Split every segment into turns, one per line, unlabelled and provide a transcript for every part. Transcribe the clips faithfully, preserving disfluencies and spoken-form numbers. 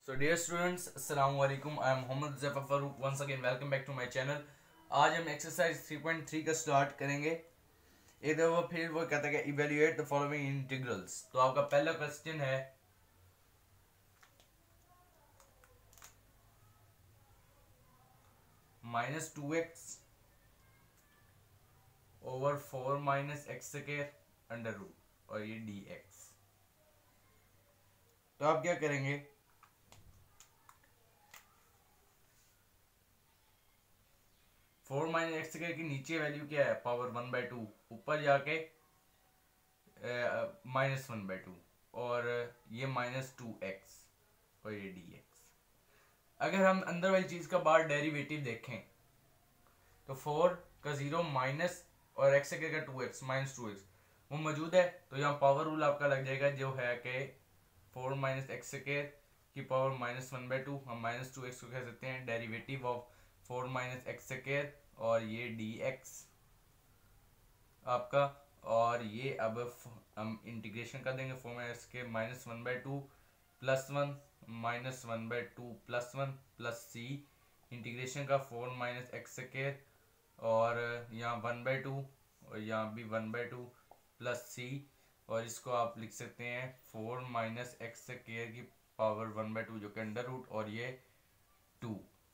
So dear students, Assalamu alaikum. I am Mohammad Zafar Farooq. Once again, welcome back to my channel. आज हम exercise three point three का start करेंगे. एक दफा फिर वो कहता है इवेल्युएट द फॉलोइंग इंटीग्रल्स. तो आपका पहला क्वेश्चन है minus two x over four minus x square under root और ये डी एक्स. तो आप क्या करेंगे, फोर माइनस एक्स स्क्वायर की नीचे वैल्यू क्या है, पावर वन बाई टू, ऊपर जाके माइनस वन बाई टू और ये माइनस टू एक्स और ये डी एक्स. अगर हम अंदर वाली चीज का बाहर डेरिवेटिव देखें तो फोर का जीरो माइनस और एक्स स्क्वायर का two x minus two x वो मौजूद है. तो यहाँ पावर रूल आपका लग जाएगा जो है कि फोर माइनस एक्स स्क्वायर की power minus one by two, हम माइनस टू एक्स को कह सकते हैं derivative of four minus x square और ये डी एक्स आपका. और ये अब हम इंटीग्रेशन कर देंगे फोर माइनस के minus one by two plus one minus one by two plus one plus c integration का फोर माइनस एक्स स्क्वायर और यहाँ वन बाई टू और यहाँ भी one by two plus c. और इसको आप लिख सकते हैं फोर माइनस एक्स स्क्वायर की पावर वन बाई टू जो कि अंडर रूट और ये टू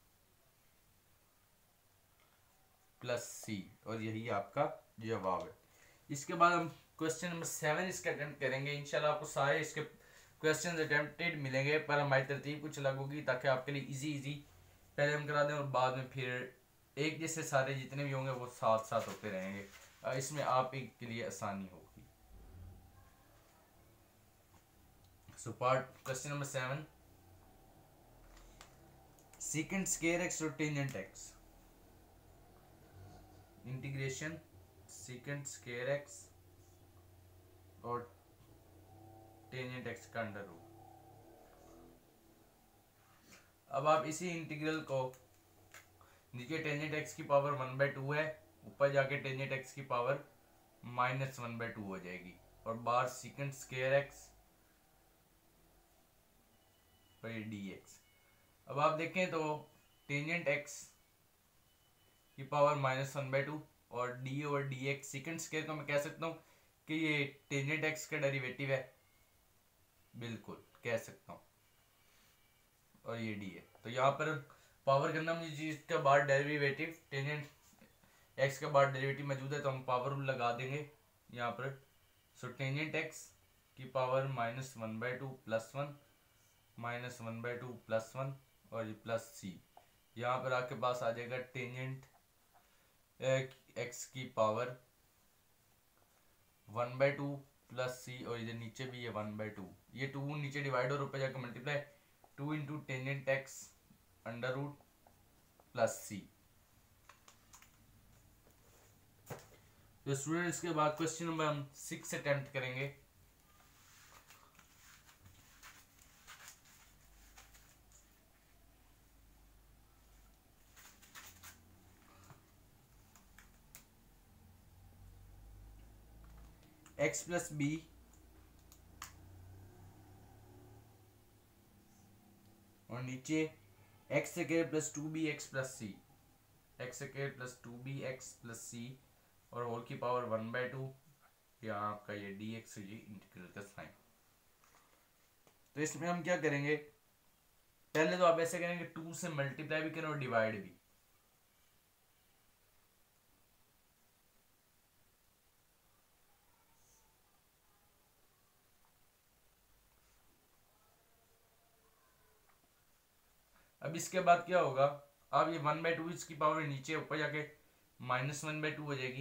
प्लस सी और यही आपका जवाब है. इसके बाद हम क्वेश्चन नंबर सेवन इसका अटेम्प्ट करेंगे. इंशाल्लाह आपको सारे इसके क्वेश्चन अटेम्प्टेड मिलेंगे पर हमारी तरतीब कुछ अलग होगी ताकि आपके लिए इजी इजी पहले हम करा दें और बाद में फिर एक जैसे सारे जितने भी होंगे वो साथ साथ होते रहेंगे. इसमें आप एक के लिए आसानी होगी. So part question number seven, second square x और tangent x. Integration second square x और टेंजेंट एक्स का अंडर रूट. अब आप इसी इंटीग्रल को नीचे टेंजेंट एक्स की पावर वन बाई टू है, ऊपर जाके टेंजेंट एक्स की power minus one by two हो जाएगी और बाहर सेकंड स्क्वायर एक्स और ये डी एक्स. अब आप देखें तो टेंजेंट एक्स की power minus one by two और d over d x second square को मैं कह सकता हूँ कि ये टेंजेंट एक्स का डेरिवेटिव है, बिल्कुल कह सकता हूँ, और ये डी है. तो यहाँ पर पावर करना मुझे चीज का बाहर डेरिवेटिव टेंजेंट एक्स का बाहर डेरिवेटिव मौजूद है तो हम पावर रूल लगा देंगे यहाँ पर. सो टेंजेंट एक्स की power minus one by two plus one minus one by two plus one और ये प्लस सी. यहाँ पर आपके पास आ जाएगा टेंजेंट एक्स की power one by two plus c और इधर नीचे भी ये वन बाई टू, ये टू नीचे डिवाइड और ऊपर जाकर multiply two into tangent x under root plus c. तो स्टूडेंट्स के बाद क्वेश्चन नंबर हम सिक्स अटेम्प्ट करेंगे. एक्स प्लस बी और नीचे x square plus two b x plus c, x square plus two b x plus c और whole की power one by to. यहाँ आपका ये डी एक्स ये इंटीग्रल का साइन. तो इसमें हम क्या करेंगे, पहले तो आप ऐसे करेंगे टू से मल्टीप्लाई भी करें और डिवाइड भी. अब इसके बाद क्या होगा, अब ये वन बाई टू इसकी पावर नीचे ऊपर जाके माइनस वन बाई टू हो जाएगी.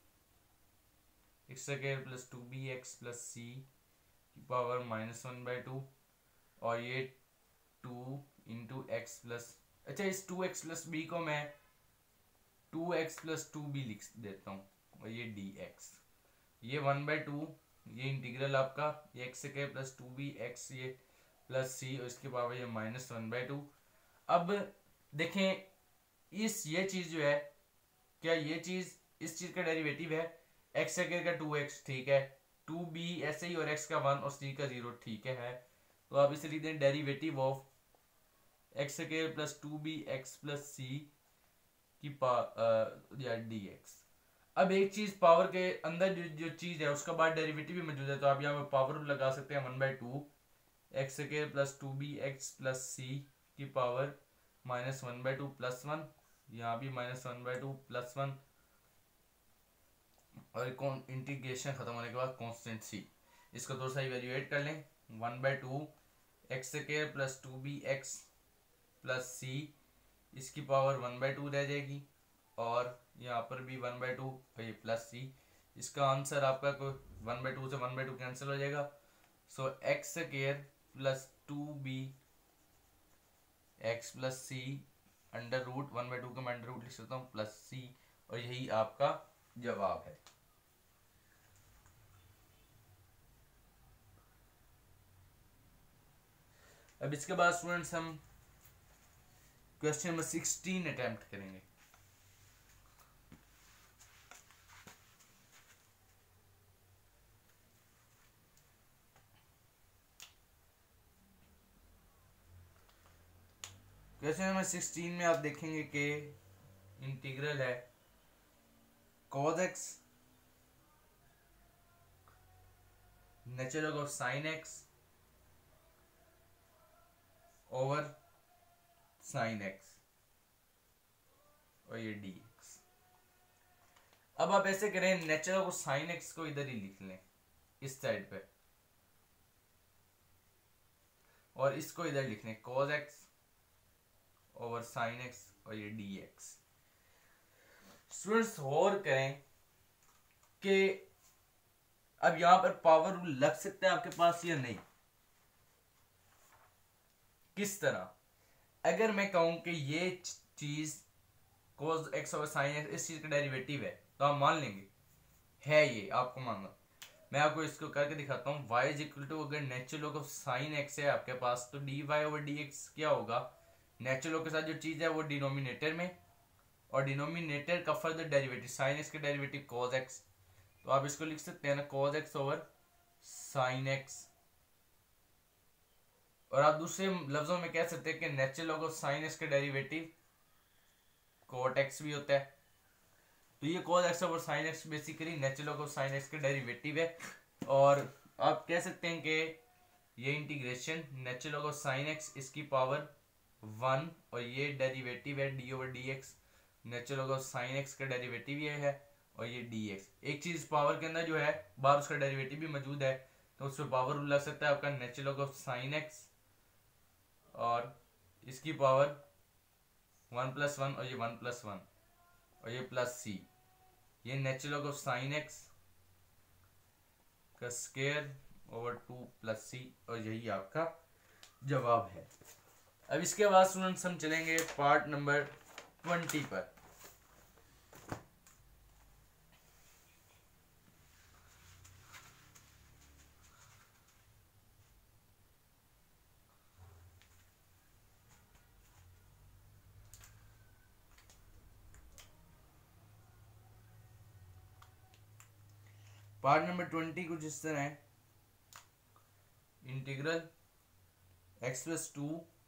X square plus two b x plus c की power minus one by two और ये टू इंटू एक्स प्लस, अच्छा इस टू एक्स प्लस बी को मैं two x plus two b लिख देता हूँ और ये डी एक्स. ये वन बाई टू ये इंटीग्रल आपका ये x square plus two b x ये प्लस सी और इसके पावर ये माइनस वन बाई टू. अब देखें इस ये चीज जो है, क्या ये चीज इस चीज का डेरिवेटिव है एक्स स्क्वायर का टू एक्स, ठीक है, टू बी ऐसे ही और एक्स का वन और सी का जीरो, ठीक है. तो आप इसे लिख दें derivative of x square plus two b x plus c की पावर या डी एक्स। अब एक चीज पावर के अंदर जो जो चीज है उसका बाद डेरिवेटिव भी मौजूद है, तो आप यहाँ पे पावर लगा सकते हैं one by two x square plus two b x plus c की power minus one by two plus one, यहाँ भी minus one by two plus one, और इंटीग्रेशन खत्म होने के बाद कांस्टेंट सी। इसको थोड़ा सा इवेल्युएट कर लें, one by two x square plus two b x plus c, इसकी पावर वन बाई टू रह जाएगी, और यहाँ पर भी one by two plus c. इसका आंसर आपका कोई वन बाई टू से वन बाई टू कैंसिल हो जाएगा। So x square plus two b x plus c under root one by two का मैं अंडर रूट लिख सकता हूँ प्लस सी, और यही आपका जवाब है। अब इसके बाद स्टूडेंट्स हम क्वेश्चन नंबर सिक्सटीन अटेम्प्ट करेंगे। क्वेश्चन नंबर सिक्सटीन में आप देखेंगे कि इंटीग्रल है cos x natural of sin x over sin x और ये dx। अब आप ऐसे करें, नेचुरल ऑफ sin x को इधर ही लिख लें इस साइड पे, और इसको इधर लिख लें cos x over sin x और ये dx। स्टूडेंट्स और करें कि अब यहां पर पावर रूल लग सकता है आपके पास या नहीं। किस तरह? अगर मैं कहूं कि ये चीज cos x over sin x इस चीज का डेरिवेटिव है, तो आप मान लेंगे है, ये आपको मानना। मैं आपको इसको करके दिखाता हूँ। y इज इक्वल टू, अगर natural log of sin x है आपके पास, तो dy ओवर dx क्या होगा? नेचुरल लॉग के साथ जो चीज है वो डिनोमिनेटर में, और डिनोमिनेटर का फर्दर डेरिवेटिव sin x का डेरिवेटिव cos x, तो आप इसको लिख सकते हैं ना cos x over sin x। और आप दूसरे लफ्जों में कह सकते हैं कि natural log of sin x का डेरिवेटिव cot x भी होता है। तो ये cos x over sin x basically natural log of sin x का डेरिवेटिव है। और आप कह सकते हैं कि ये integration natural log of sin x इसकी पावर वन, और ये डेरिवेटिव है d over d x, natural log of sine x का डेरिवेटिव ये है, और ये डी एक्स। एक चीज पावर के अंदर जो है बाहर उसका डेरिवेटिव भी मौजूद है, तो उस पर पावर लग सकता है आपका natural log of sine x, और इसकी पावर वन प्लस वन, और ये वन प्लस वन, और ये प्लस सी। ये natural log of sine x का square over two plus c, और यही आपका जवाब है। अब इसके बाद स्टूडेंट्स हम चलेंगे पार्ट नंबर ट्वेंटी पर। पार्ट नंबर ट्वेंटी कुछ इस तरह है, integral x plus two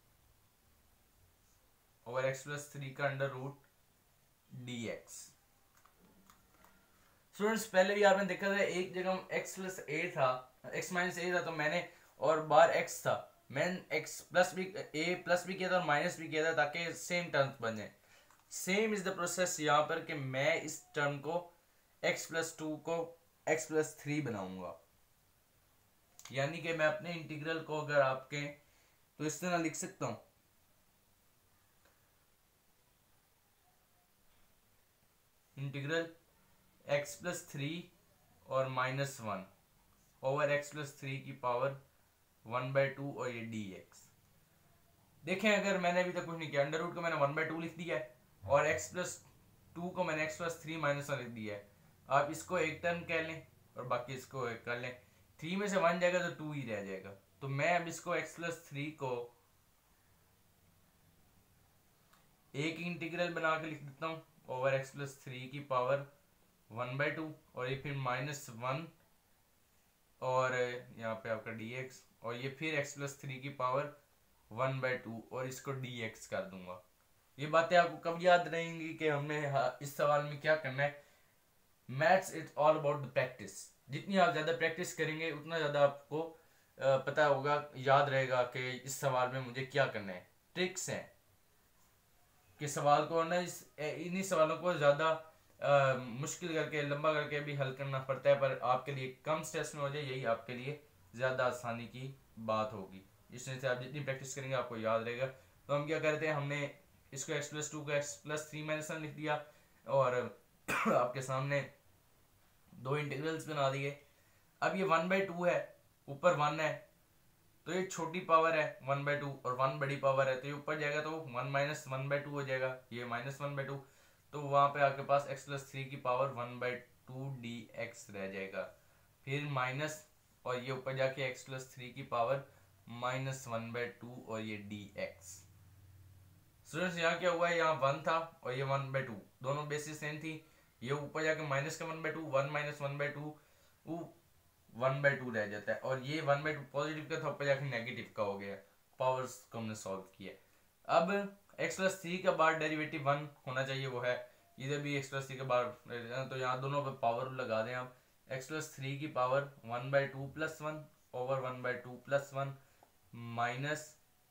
over x plus three का under root d x. Students पहले भी आपने देखा था, एक जगह एक्स प्लस ए था, एक्स माइनस ए था, तो मैंने और बार एक्स था, मैंने एक्स प्लस भी ए प्लस भी किया था और माइनस भी किया था, ताकि सेम टर्म्स बन जाए। सेम इज द प्रोसेस यहाँ पर कि मैं इस टर्म को एक्स प्लस टू को एक्स प्लस थ्री बनाऊंगा, यानी कि मैं अपने इंटीग्रल को अगर आपके तो इस तरह लिख सकता हूं, इंटीग्रल एक्स प्लस थ्री और minus one over x plus three की पावर वन बाई टू, और ये डी एक्स। देखें अगर मैंने अभी तक कुछ नहीं किया, अंडर रूट को मैंने वन बाई टू लिख दिया है, और एक्स प्लस टू को मैंने x plus three minus one लिख दिया है। आप इसको एक टर्म कह लें और बाकी इसको एक कर लें, थ्री में से वन जाएगा तो टू ही रह जाएगा। तो मैं अब इसको एक्स प्लस थ्री को एक इंटीग्रल बना के लिख देता हूँ ओवर एक्स प्लस थ्री की पावर वन बाई टू, और ये फिर माइनस वन, और यहाँ पे आपका डी एक्स, और ये फिर एक्स प्लस थ्री की पावर वन बाई टू और इसको डी एक्स कर दूंगा। ये बातें आपको कब याद रहेंगी कि हमने इस सवाल में क्या करना है। Maths it's all about the practice. जितनी आप ज़्यादा प्रैक्टिस करेंगे उतना ज़्यादा आपको पता होगा, याद रहेगा कि इस सवाल में मुझे क्या करना है। ट्रिक्स हैं कि सवाल को ना इस इन्हीं सवालों को ज़्यादा मुश्किल करके लंबा करके भी हल करना पड़ता है, पर आपके लिए कम स्ट्रेस में हो जाए, यही आपके लिए ज़्यादा आसानी की बात होगी। इसमें से आप जितनी प्रैक्टिस करेंगे आपको याद रहेगा। तो हम क्या करते हैं, हमने इसको एक्स प्लस टू को x plus three minus one लिख दिया और आपके सामने दो इंटीग्रल्स बना दिए। अब ये वन बाई टू है, ऊपर वन है तो ये छोटी पावर है वन बाई टू और वन बड़ी पावर है, तो ये ऊपर जाएगा तो one minus one by two हो जाएगा, ये माइनस वन बाई टू। तो वहां पे आपके पास एक्स प्लस थ्री की power one by two d x रह जाएगा। फिर माइनस और ये ऊपर जाके एक्स प्लस थ्री की power minus one by two और ये डी एक्स। स्टूडेंट्स यहाँ क्या हुआ है, यहाँ वन था और ये वन बाई टू, दोनों बेसिस सेम थी। ये ऊपर जाके माइनस का one by two, one minus one by two one by two रह जाता है और ये वन बाई टू पॉजिटिव का था, ऊपर जाके नेगेटिव का हो गया। पावर्स को हमने सॉल्व किया। अब एक्स प्लस थ्री का बार डेरिवेटिव वन होना चाहिए, वो है इधर भी एक्स प्लस थ्री का बार, तो यहाँ दोनों पे पावर लगा दें आप। एक्स प्लस थ्री की power one by two plus one over one by two plus one minus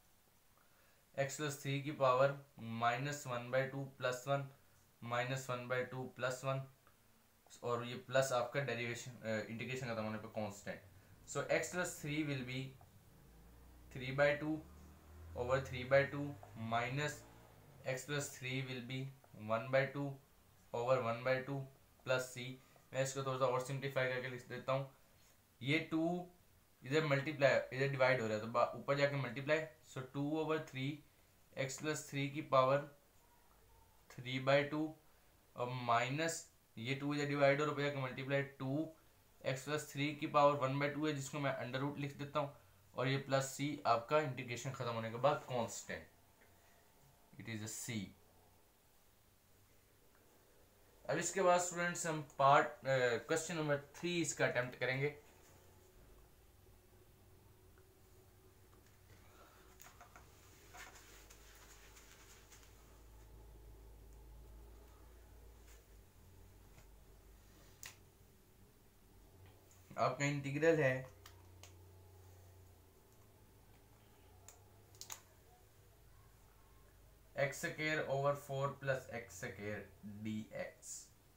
x plus three की power minus one by two plus one minus one by two plus one और ये plus आपका derivation integration खत्म होने पे constant. So x plus three will be three by two over three by two minus x plus three will be one by two over one by two plus c. मैं इसको थोड़ा सा और simplify करके लिख देता हूँ। ये टू इधर मल्टीप्लाई इधर डिवाइड हो रहा है तो ऊपर जाके multiply, so two over three x plus three की पावर थ्री बाई टू और माइनस ये टू इधर डिवाइड और ऊपर जाके multiply two x plus three की पावर वन बाई टू है जिसको मैं अंडर रूट लिख देता हूँ और ये प्लस सी आपका इंटीग्रेशन खत्म होने के बाद constant, it is a c. अब इसके बाद स्टूडेंट्स हम पार्ट क्वेश्चन नंबर थ्री इसका अटेम्प्ट करेंगे। आपका इंटीग्रल है x square over four plus x square d x.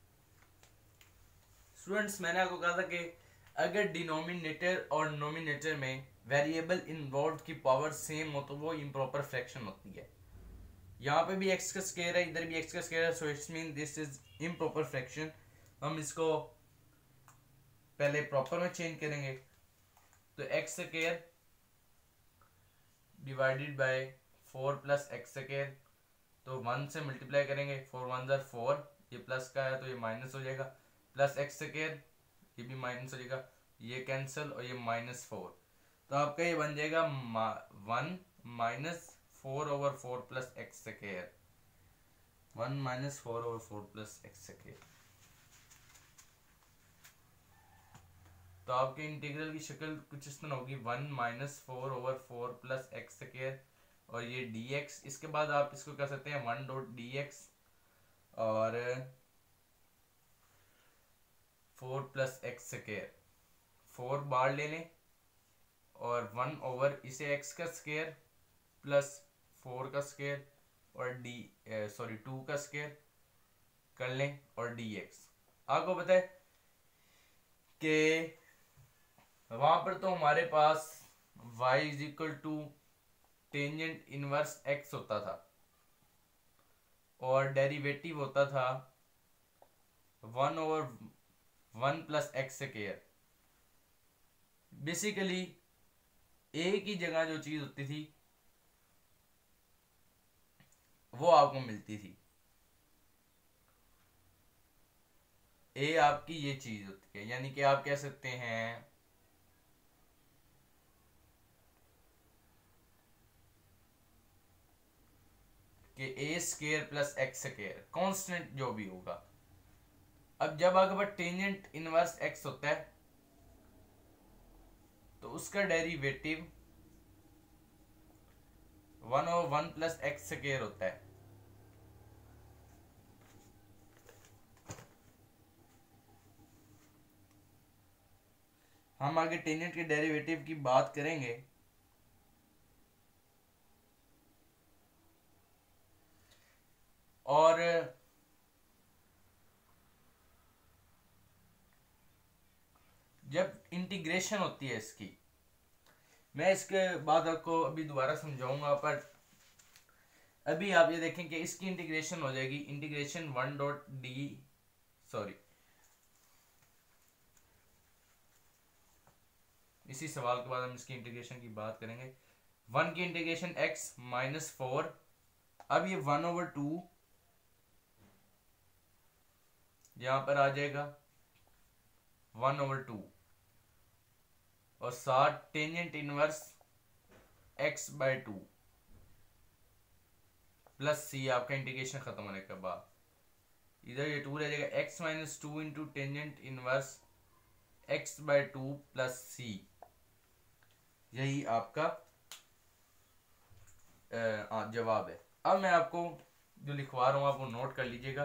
Students मैंने आपको कहा था कि अगर डिनोमिनेटर और नोमिनेटर में वेरिएबल इन्वॉल्व की पावर सेम हो तो वो इम्प्रॉपर फ्रैक्शन होती है। यहाँ पे भी एक्स का स्क्वायर है, इधर भी एक्स का स्क्वायर है, so it's mean this is improper fraction. हम इसको पहले प्रॉपर में चेंज करेंगे तो x square divided by four plus x square, तो वन से मल्टीप्लाई करेंगे, फोर वन जार फोर, ये प्लस का है तो ये माइनस हो जाएगा, प्लस एक्स स्क्वायर ये भी माइनस हो जाएगा, ये कैंसिल और ये माइनस फोर, तो आपका ये बन जाएगा one minus four over four plus x square, one minus four over four plus x square. तो आपके इंटीग्रल की शक्ल कुछ इस तरह होगी, one minus four over four plus x square और ये डी एक्स। इसके बाद आप इसको कर सकते हैं वन डॉट डी एक्स और four plus x square, four बार ले लें और वन ओवर इसे एक्स का स्क्वायर प्लस फोर का स्क्वायर और डी सॉरी टू का स्क्वायर कर लें और डी एक्स। आपको पता है कि वहां पर तो हमारे पास y is equal to tangent inverse x होता था और डेरिवेटिव होता था one over one plus x square. Basically a की जगह जो चीज होती थी वो आपको मिलती थी, a आपकी ये चीज होती है, यानी कि आप कह सकते हैं कि a square plus x square constant जो भी होगा। अब जब आपके पास टेंजेंट इनवर्स एक्स होता है तो उसका derivative one over one plus x square होता है। हम आगे टेंजेंट के डेरिवेटिव की बात करेंगे। और जब इंटीग्रेशन होती है इसकी, मैं इसके बाद आपको अभी दोबारा समझाऊंगा, पर अभी आप ये देखें कि इसकी इंटीग्रेशन हो जाएगी integration one dot d sorry इसी सवाल के बाद हम इसकी इंटीग्रेशन की बात करेंगे। वन की इंटीग्रेशन एक्स माइनस फोर, अब ये वन ओवर टू यहां पर आ जाएगा वन ओवर टू, और साथ tangent inverse x by two plus c आपका इंटीग्रेशन खत्म होने के बाद। इधर ये टू रह जाएगा x minus two into tangent inverse x by two plus c. यही आपका आ, जवाब है। अब मैं आपको जो लिखवा रहा हूं आप वो नोट कर लीजिएगा,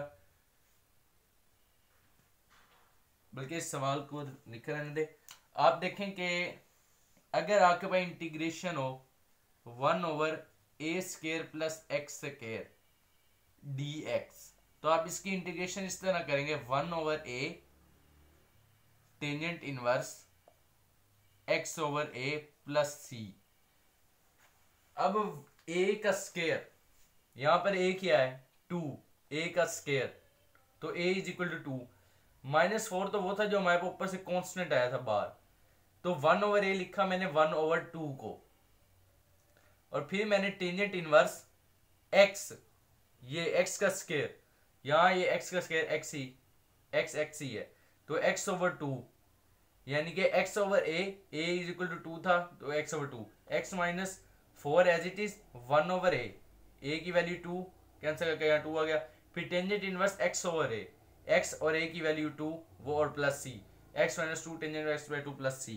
बल्कि इस सवाल को लिख रहने दे। आप देखें कि अगर आपके पास इंटीग्रेशन हो one over a square plus x square d x, तो आप इसकी इंटीग्रेशन इस तरह करेंगे one over a tangent inverse x over a plus c. अब ए का स्केयर, यहां पर ए क्या है टू, ए का स्केयर, तो a is equal to two. Minus four तो वो था जो हमारे ऊपर से कांस्टेंट आया था बाहर, तो वन ओवर ए लिखा मैंने वन ओवर टू को, और फिर मैंने टेंजेंट इनवर्स एक्स, ये एक्स का स्केयर, यहां ये एक्स का स्केयर एक्स ही एक्स एक्स ही है, तो एक्स ओवर टू, यानी कि x over a, a is equal to two था तो x over two, x minus four as it is one over a, a की वैल्यू टू कैंसिल करके यहाँ टू आ गया, फिर tangent inverse x over a, x और a की वैल्यू टू वो और plus c, x minus two tangent x by two plus c.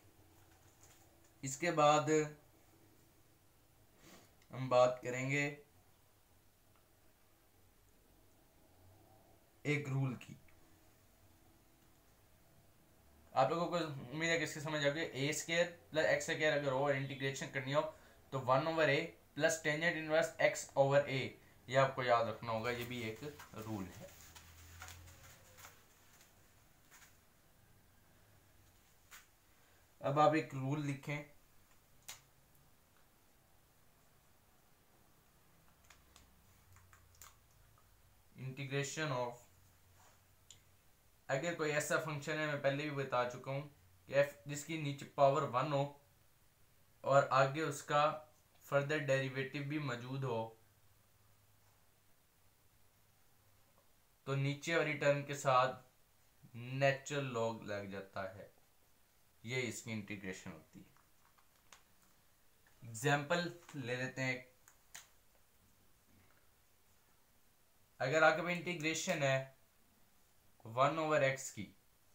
इसके बाद हम बात करेंगे एक रूल की। आप लोगों को उम्मीद है कि इसकी समझ आ गई। A square plus x square अगर हो इंटीग्रेशन करनी हो तो one over a plus tangent inverse x over a, ये आपको याद रखना होगा, ये भी एक रूल है। अब आप एक रूल लिखें, इंटीग्रेशन ऑफ, अगर कोई ऐसा फंक्शन है, मैं पहले भी बता चुका हूं कि एफ जिसकी नीचे पावर वन हो और आगे उसका फर्दर डेरिवेटिव भी मौजूद हो, तो नीचे वाली टर्म के साथ नेचुरल लॉग लग जाता है, ये इसकी इंटीग्रेशन होती है। एग्जाम्पल ले लेते हैं। अगर आपके पास इंटीग्रेशन है वन ओवर एक्स की,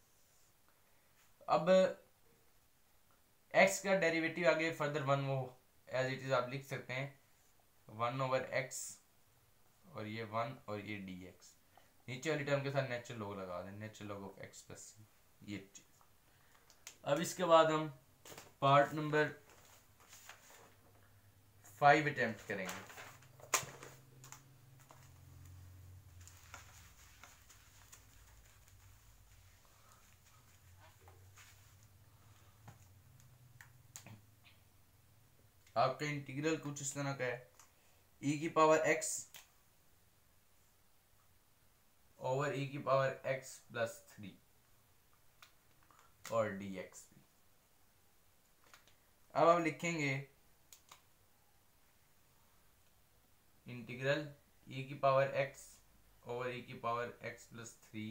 अब एक्स का डेरिवेटिव आगे फर्दर वन वो एज इट इज आप लिख सकते हैं वन ओवर एक्स, और ये वन और ये डी एक्स, नीचे वाली टर्म के साथ नेचुरल लॉग लगा दें, natural log of x plus c, ये चीज। अब इसके बाद हम पार्ट नंबर फाइव अटेम्प्ट करेंगे। आपका इंटीग्रल कुछ इस तरह का है, e की पावर x ओवर e की पावर x प्लस थ्री और dx भी। अब आप लिखेंगे इंटीग्रल e की पावर x ओवर e की पावर x प्लस थ्री,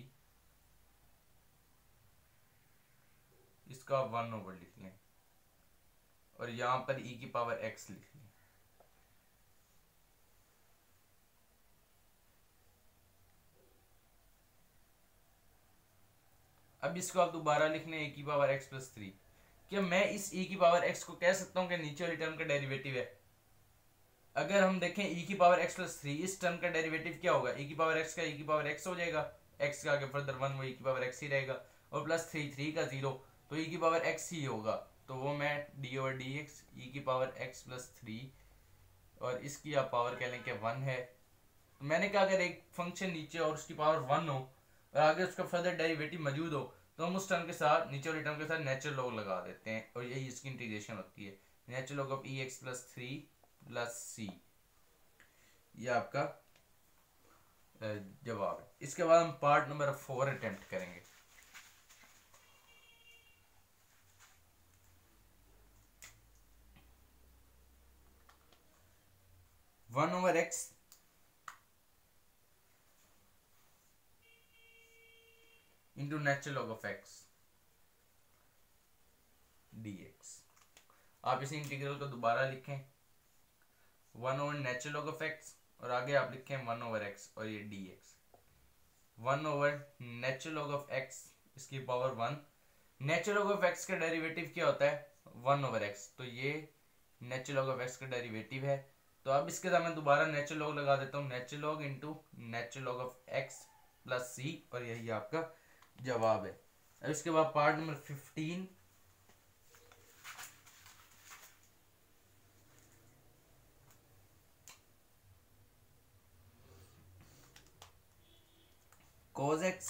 इसका वन ओवर लिख लें और यहां पर e की पावर x लिख लें। अब इसको आप दोबारा लिख लें e की पावर x प्लस थ्री। क्या मैं इस e की पावर x को कह सकता हूं कि नीचे वाली टर्म का डेरिवेटिव है? अगर हम देखें ई की पावर एक्स प्लस थ्री, इस टर्म का डेरिवेटिव क्या होगा, ई की पावर एक्स का ई की पावर एक्स हो जाएगा, एक्स का आगे फर्दर वन वो ई की पावर एक्स ही रहेगा, और प्लस थ्री थ्री का जीरो तो ई की पावर एक्स ही होगा, तो वो मैं d over d x e की पावर एक्स प्लस थ्री और इसकी आप पावर कह लें कि वन है। तो मैंने कहा अगर एक फंक्शन नीचे और उसकी पावर वन हो और आगे उसका फर्दर डेरिवेटिव मौजूद हो तो हम उस टर्म के साथ नीचे वाले टर्म के साथ नेचुरल लॉग लगा देते हैं और यही इसकी इंटीग्रेशन होती है, natural log of e x plus three plus c. ये आपका जवाब है। इसके बाद हम पार्ट नंबर फोर अटेम्प्ट करेंगे। One over x into natural log of x d x. आप इसी इंटीग्रल को दोबारा लिखें, one over natural log of x और आगे आप लिखें वन ओवर एक्स और ये d x. One over natural log of x इसकी power one, natural log of x का डेरिवेटिव क्या होता है वन ओवर एक्स, तो ये नेचुरल लॉग ऑफ एक्स का डेरिवेटिव है। तो अब इसके साथ मैं दोबारा नेचुरल लॉग लगा देता हूँ, natural log into natural log of x plus c और यही आपका जवाब है। अब इसके बाद part number fifteen, cos x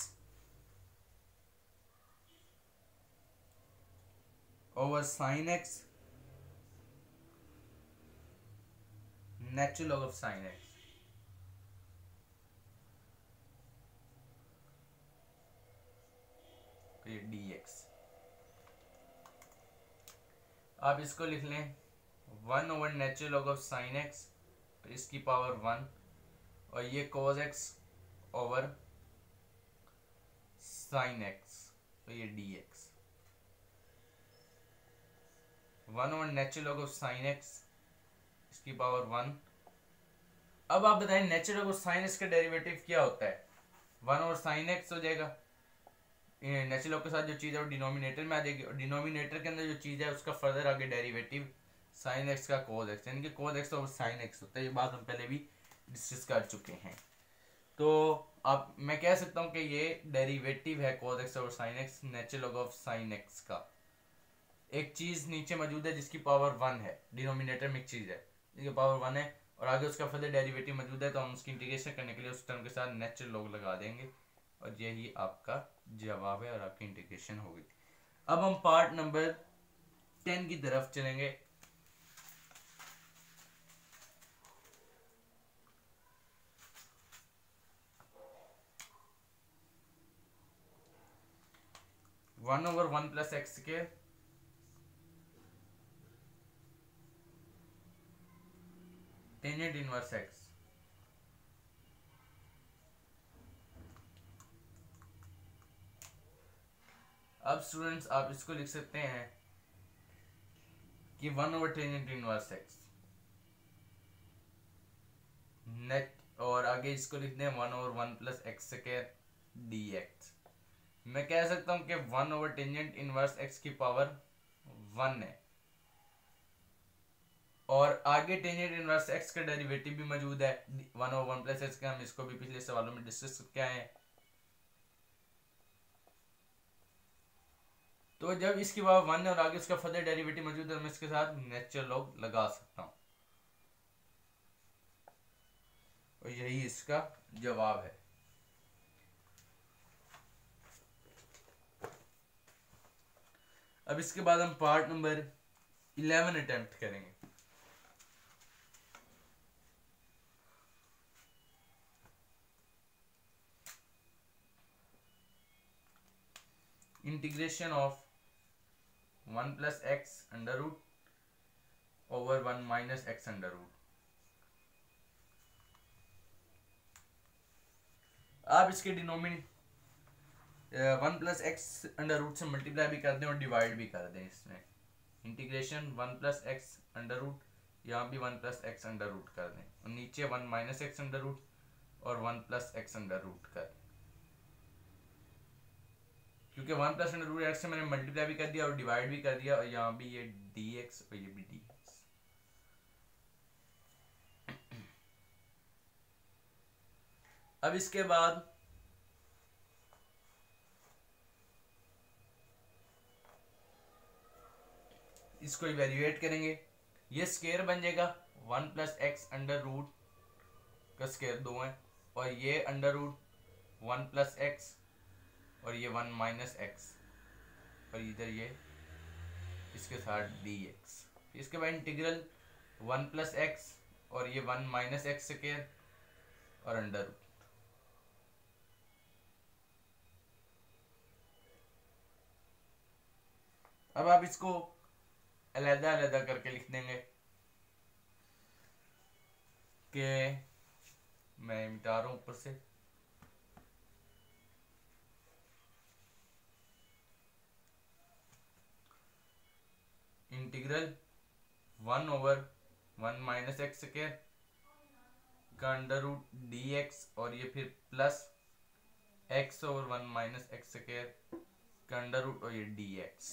over sin x natural log of sin x। तो ये dx आप इसको लिख लें one over natural log of sine x तो इसकी पावर वन और ये cos x over sine x तो ये dx, one over natural log of sine x इसकी पावर वन। अब आप बताएं natural log of sine x का डेरिवेटिव क्या होता है, वन ओवर साइन एक्स हो जाएगा, नेचुरल लॉग के साथ जो चीज़ है वो डिनोमिनेटर में आ जाएगी और डिनोमिनेटर के अंदर जो चीज़ है उसका फर्दर आगे डेरिवेटिव साइन एक्स का cos x, यानी कि cos x over sine x होता है। ये बात हम पहले भी डिस्कस कर चुके हैं। तो आप मैं कह सकता हूँ कि ये डेरिवेटिव है cos x over sine x natural log of sine x का। एक चीज़ नीचे मौजूद है जिसकी पावर वन है, डिनोमिनेटर में एक चीज़ है जिसकी पावर वन है और आगे उसका फर्दर डेरिवेटिव मौजूद है, तो हम उसकी इंटीग्रेशन करने के लिए उस टर्म के साथ नेचुरल लॉग लगा देंगे और यही आपका जवाब है और आपकी इंटीग्रेशन होगी। अब हम पार्ट नंबर टेन की तरफ चलेंगे। One over one plus x के टेंजेंट इनवर्स एक्स। अब स्टूडेंट्स आप इसको लिख सकते हैं कि one over tangent inverse x नेट और आगे इसको लिख दें one over one plus x के डी एक्स। मैं कह सकता हूं कि one over tangent inverse x की पावर वन है और आगे टेंजेंट इनवर्स एक्स का डेरिवेटिव भी मौजूद है one over one plus x का, हम इसको भी पिछले सवालों में डिस्कस करके आए हैं। तो जब इसकी पावर वन है और आगे उसका फर्दर डेरिवेटिव मौजूद है, मैं इसके साथ नेचुरल लॉग लगा सकता हूं और यही इसका जवाब है। अब इसके बाद हम पार्ट नंबर इलेवन अटेम्प्ट करेंगे। Integration of one plus x under root over one minus x under root. आप इसके denominator one plus x under root से मल्टीप्लाई भी कर दें और डिवाइड भी कर दें। इसमें integration one plus x under root, यहाँ भी one plus x under root कर दें और नीचे one minus x under root और one plus x under root कर दें, क्योंकि one plus under root x से मैंने मल्टीप्लाई भी कर दिया और डिवाइड भी कर दिया और यहाँ भी ये डी एक्स और ये भी डी एक्स। अब इसके बाद इसको इवेल्युएट करेंगे, ये स्केयर बन जाएगा one plus x under root का स्केयर दो है, और ये under root one plus x और ये वन माइनस एक्स, और इधर ये इसके साथ डी एक्स। इसके बाद इंटीग्रल वन प्लस एक्स और ये वन माइनस एक्स स्केयर और अंडर रूट। अब आप इसको अलग अलग करके लिख देंगे कि मैं मिटा रहा हूं ऊपर से, integral one over one minus x square का अंडर रूट डी एक्स और ये फिर plus x over one minus x square का अंडर रूट और ये डी एक्स।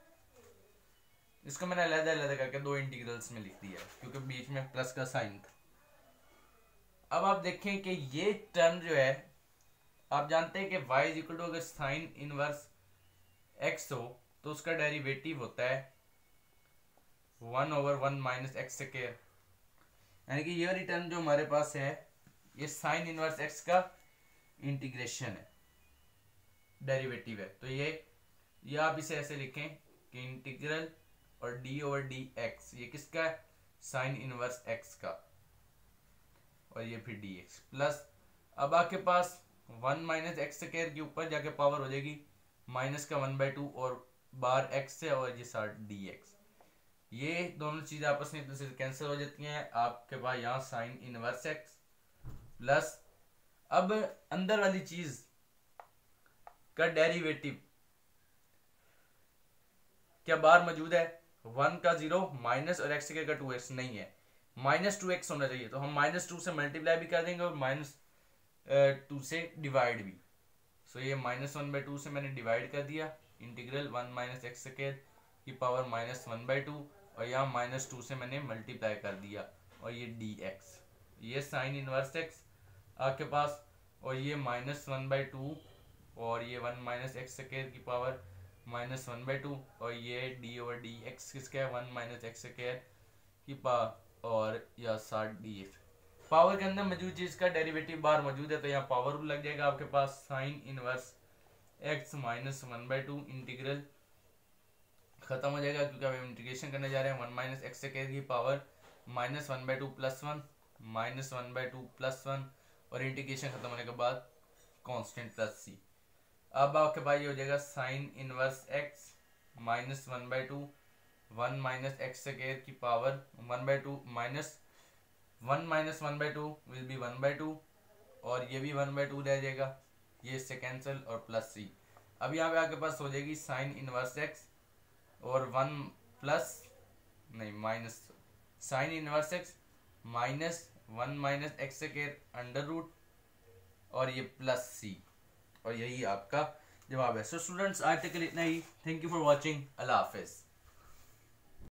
इसको मैंने अलग अलग करके दो इंटीग्रल्स में लिख दिया क्योंकि बीच में प्लस का साइन था। अब आप देखें कि ये टर्म जो है, आप जानते हैं कि y इज इक्वल टू अगर साइन इनवर्स x हो तो उसका डेरिवेटिव होता है one over one minus x square, यानी कि ये वाली टर्म जो हमारे पास है ये साइन इनवर्स x का इंटीग्रेशन है, डेरिवेटिव है। तो ये ये आप इसे ऐसे लिखें कि इंटीग्रल और d ओवर डी एक्स ये किसका है, साइन इनवर्स x का, और ये फिर dx प्लस अब आपके पास वन माइनस एक्स स्क्वायर के ऊपर जाके पावर हो जाएगी माइनस का वन बाई टू और बार x से और ये साथ dx। ये दोनों चीजें आपस में एक दूसरे से कैंसिल हो जाती हैं। आपके पास यहाँ साइन इनवर्स x प्लस अब अंदर वाली चीज का डेरिवेटिव क्या बाहर मौजूद है, वन का जीरो माइनस और एक्स का टू एक्स नहीं है, माइनस टू एक्स होना चाहिए, तो हम माइनस टू से मल्टीप्लाई भी कर देंगे और माइनस टू से डिवाइड भी। सो so, ये माइनस वन बाई टू से मैंने डिवाइड कर दिया, integral one minus x square की power minus one by two और यहाँ माइनस टू से मैंने मल्टीप्लाई कर दिया और ये डी एक्स, ये साइन इनवर्स एक्स आपके पास, और ये माइनस वन बाई टू और ये वन माइनस एक्स स्क्वायर की power minus one by two और ये डी ओवर डी एक्स किसका है, वन माइनस एक्स स्क्वायर की पावर और या साठ डी एक्स। पावर के अंदर मौजूद चीज का डेरिवेटिव बाहर मौजूद है तो यहाँ पावर लग जाएगा आपके पास sine inverse x minus one by two, integral खत्म हो जाएगा क्योंकि अब हम इंटीग्रेशन करने जा रहे हैं वन माइनस एक्स स्क्वायर की power minus one by two plus one minus one by two plus one और इंटीग्रेशन खत्म होने के बाद कांस्टेंट प्लस सी। अब आपके पास ये हो जाएगा sine inverse x minus one by two one minus x square की power one by two minus one minus one by two will be one by two और ये भी वन बाई टू रह जाएगा, ये इससे कैंसिल और प्लस सी। अब यहाँ पे आपके पास हो जाएगी साइन इनवर्स एक्स और वन प्लस नहीं minus sine inverse x minus one minus x square under root और ये प्लस सी, और यही आपका जवाब है। सो स्टूडेंट्स आज तक के लिए इतना ही। Thank you for watching. अल्लाह हाफिज।